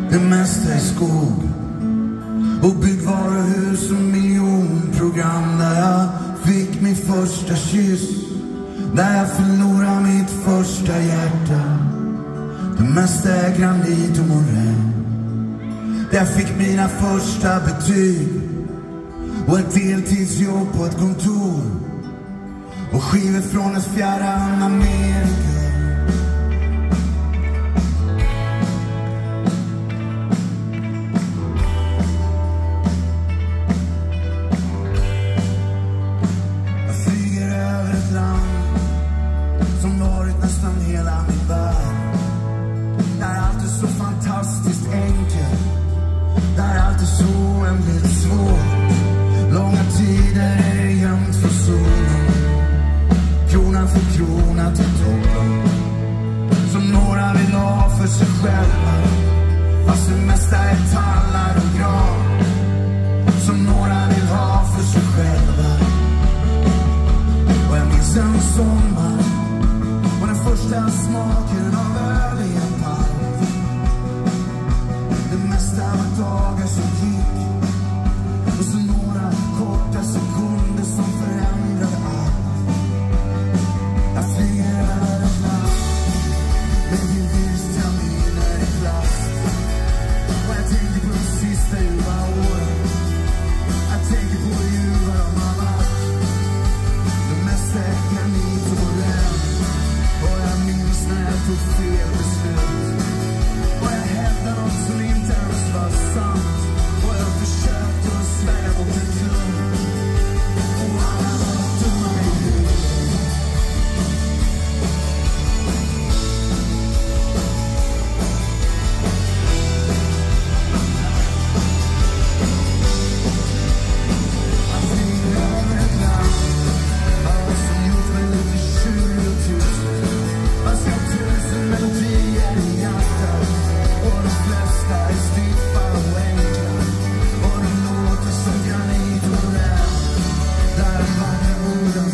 det mesta är skog och byggvaruhus och miljonprogram. Där jag fick min första kyss, där jag förlorade mitt första hjärta. Det mesta är granit och morän, där jag fick mina första betyg och ett deltidsjobb på ett kontor och skivor från ett fjärran Amerika. Orden